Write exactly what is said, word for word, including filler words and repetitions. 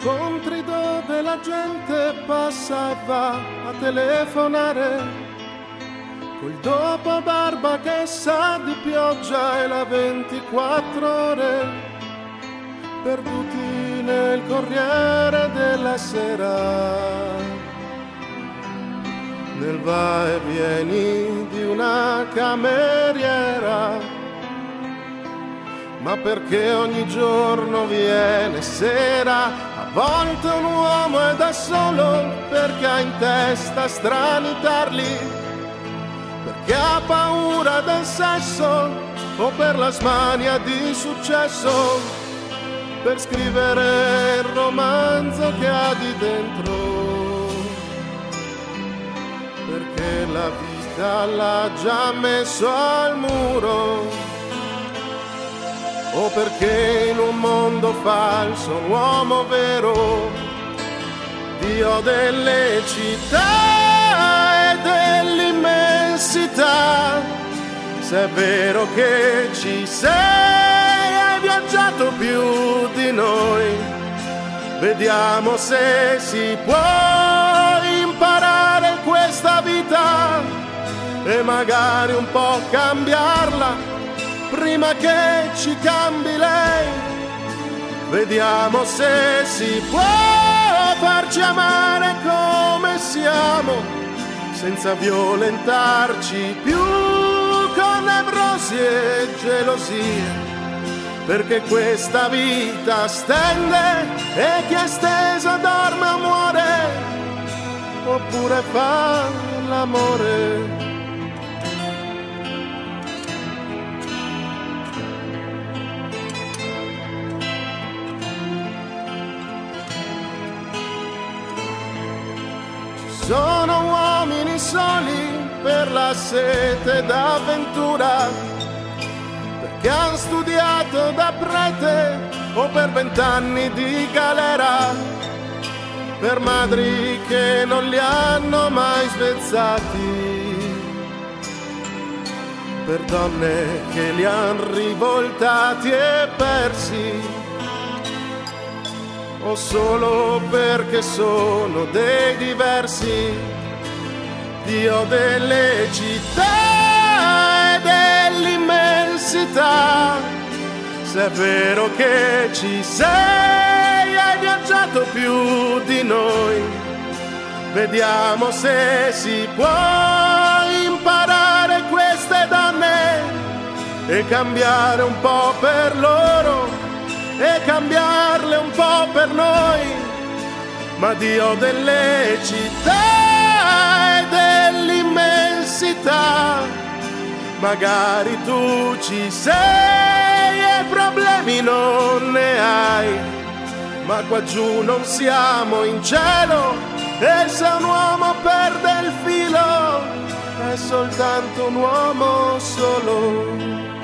incontri dove la gente passa e va a telefonare, col dopo barba che sa di pioggia e la ventiquattro ore, perduti nel Corriere della Sera, nel va e vieni di una cameriera. Ma perché ogni giorno viene sera, a volte un uomo è da solo perché ha in testa strani tarli, perché ha paura del sesso o per la smania di successo, per scrivere il romanzo che ha di dentro, perché la vita l'ha già messo al muro, o perché in un mondo falso un uomo vero, Dio delle città e dell'immensità. Se è vero che ci sei, hai viaggiato più di noi, vediamo se si può imparare questa vita e magari un po' cambiarla prima che ci cambi lei. Vediamo se si può farci amare come siamo, senza violentarci più con nevrosi e gelosie, perché questa vita stende e chi è steso dorme o muore, oppure fa l'amore. Sono uomini soli per la sete d'avventura, perché han studiato da prete o per vent'anni di galera, per madri che non li hanno mai svezzati, per donne che li han rivoltati e persi, o solo perché sono dei diversi. Dio delle città e dell'immensità, se è vero che ci sei, hai viaggiato più di noi, vediamo se si può imparare queste donne e cambiare un po' per loro e cambiarle un po' per noi. Ma Dio delle città e dell'immensità, magari tu ci sei e problemi non ne hai, ma qua giù non siamo in cielo e se un uomo perde il filo è soltanto un uomo solo.